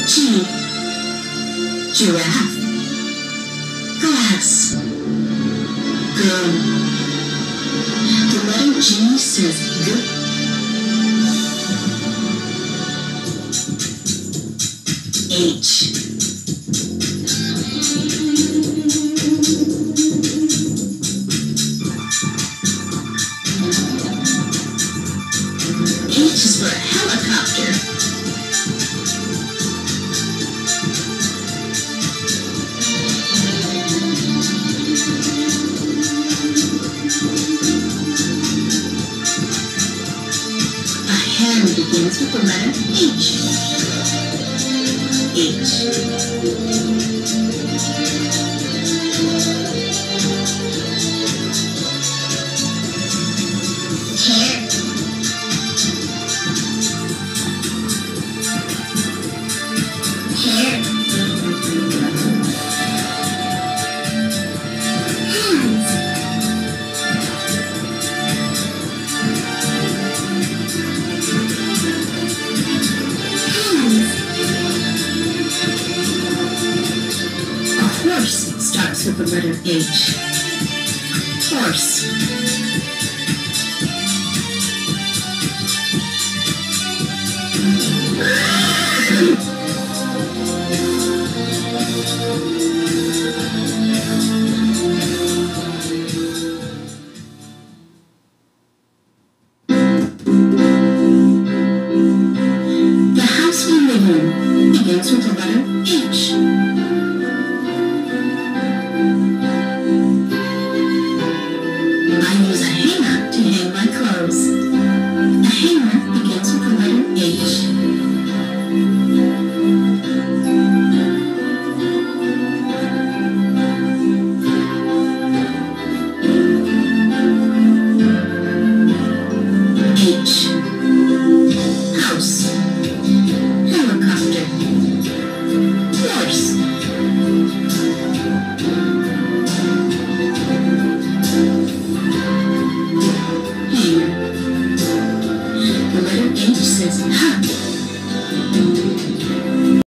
G. Giraffe. Glass. Go. The letter G says G. H. H is for helicopter. A hand begins with the letter H. Hair. Hair. Hands. Hands. A horse starts with the letter H. Horse. The house we live in begins with the letter H.